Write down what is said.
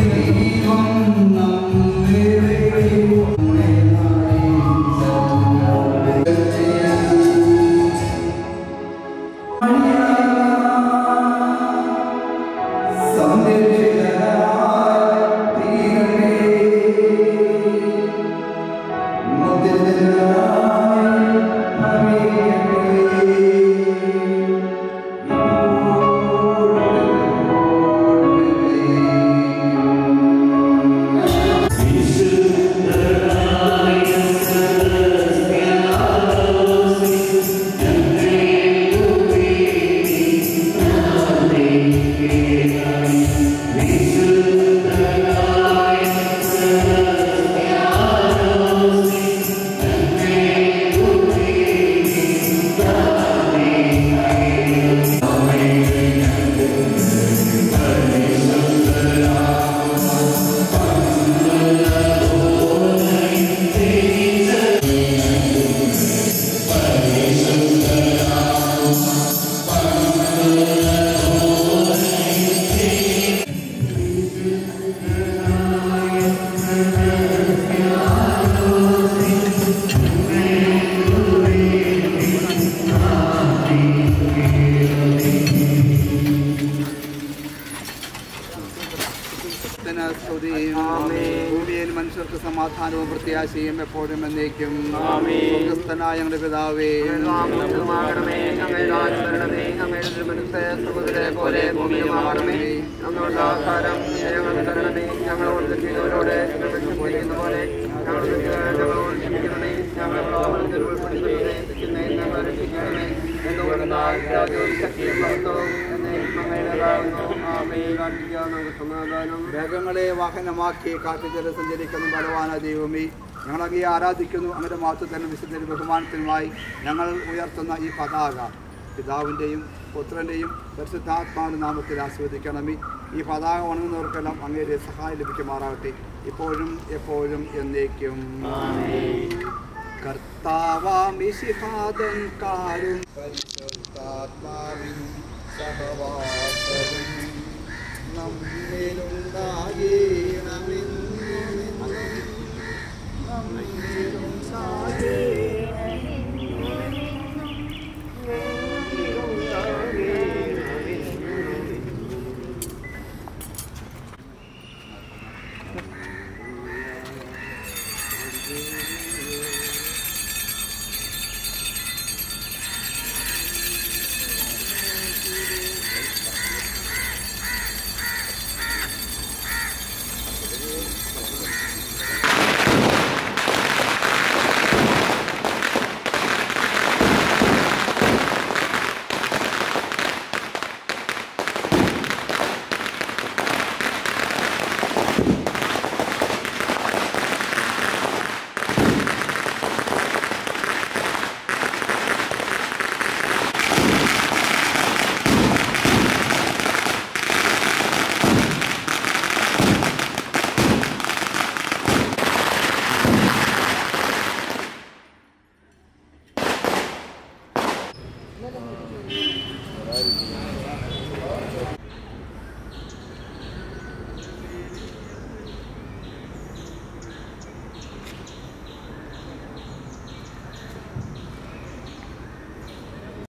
ഭൂമിയിൽ മനുഷ്യർക്ക് സമാധാനവും പ്രത്യാശയും എപ്പോഴും എന്നേക്കും. സ്വർഗ്ഗസ്ഥനായ ഞങ്ങളുടെ പിതാവേ, പോലെ ഭൂമിയിലുമാകണമേ. ഞങ്ങളുടെ ആഹാരം ഞങ്ങൾക്ക് തരണമേ. ഞങ്ങളോട് തെറ്റിയവരോട് പോലെ ഞങ്ങളോട് ക്ഷമിക്കണമേ. ഞങ്ങളെ ഉൾപ്പെടുത്തരുതേ. രക്ഷിക്കണമേ. എന്തുകൊണ്ടെന്നാൽ രാജ്യവും ശക്തിയും മഹത്വവും വേഗങ്ങളെ വാഹനമാക്കി കാറ്റുചെല സഞ്ചരിക്കുന്ന ബലവാന ദൈവമേ, ഞങ്ങളങ്ങേ ആരാധിക്കുന്നു. അങ്ങയുടെ മഹത്വത്തിനും വിശുദ്ധ ബഹുമാനത്തിനുമായി ഞങ്ങൾ ഉയർത്തുന്ന ഈ പതാക പിതാവിൻ്റെയും പുത്രൻ്റെയും പരിശുദ്ധാത്മാവിൻ്റെ നാമത്തിൽ ആസ്വദിക്കണമേ. ഈ പതാക വണങ്ങുന്നവർക്കെല്ലാം അങ്ങയുടെ സഹായം ലഭിക്കുമാറാകട്ടെ, ഇപ്പോഴും എപ്പോഴും എന്നേക്കും. കർത്താവാമിശിഹാദൻ കാരും പരിശുദ്ധാത്മാവിൻ സഹവാസവും നമ്മിലും